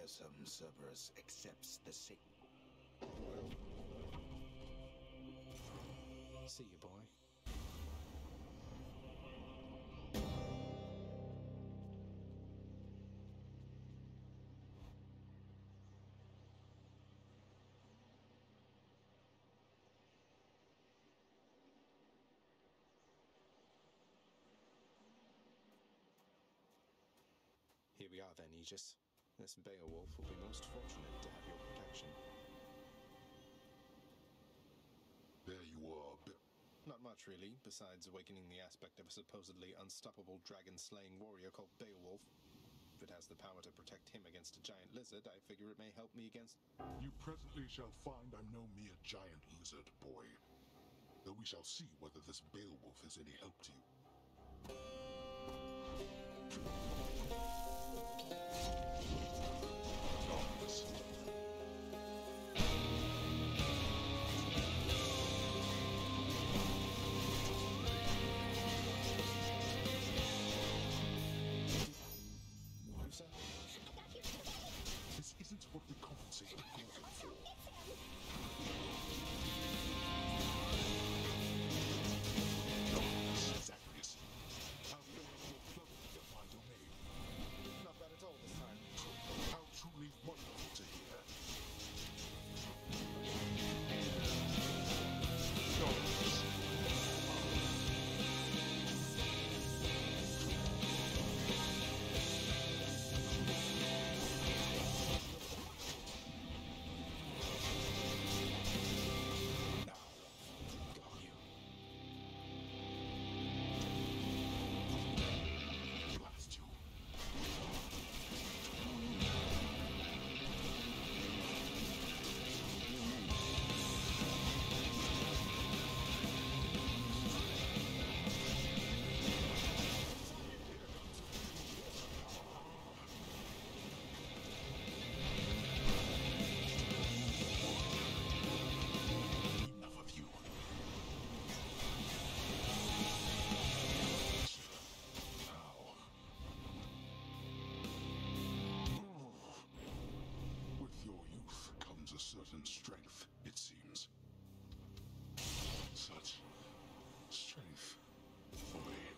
fearsome Cerberus accepts the sick. See you, boy. Here we are then, Aegis. This Beowulf will be most fortunate to have your protection. There you are, Not much, really, besides awakening the aspect of a supposedly unstoppable dragon-slaying warrior called Beowulf. If it has the power to protect him against a giant lizard, I figure it may help me against... You presently shall find I'm no mere giant lizard, boy. Though we shall see whether this Beowulf is any help to you. This isn't what we compensate the Gorgon for. Zagreus, how fares your floating of my domain? Not bad at all this time. How truly wonderful to hear. A certain strength, it seems. Such strength. Boy.